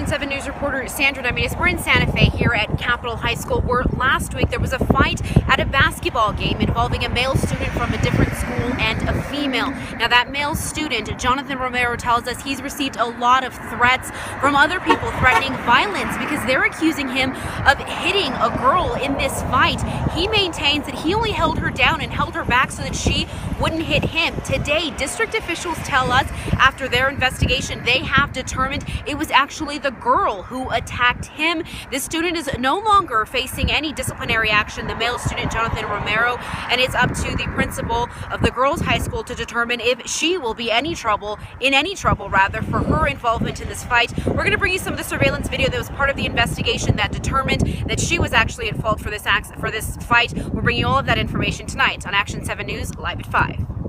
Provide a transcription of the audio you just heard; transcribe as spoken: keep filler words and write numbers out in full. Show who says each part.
Speaker 1: Action seven News reporter Sandra Dominguez. We're in Santa Fe here at Capitol High School, where last week there was a fight at a basketball game involving a male student from a different school and a female. Now that male student, Jonathan Romero, tells us he's received a lot of threats from other people threatening violence because they're accusing him of hitting a girl in this fight. He maintains that he only held her down and held her back so that she wouldn't hit him. Today, district officials tell us after their investigation, they have determined it was actually the girl who attacked him. This student is no longer facing any disciplinary action, the male student Jonathan Romero, and it's up to the principal of the girls' high school to determine if she will be any trouble, in any trouble rather, for her involvement in this fight. We're going to bring you some of the surveillance video that was part of the investigation that determined that she was actually at fault for this act, for this fight. We're bringing you all of that information tonight on Action seven News, live at five.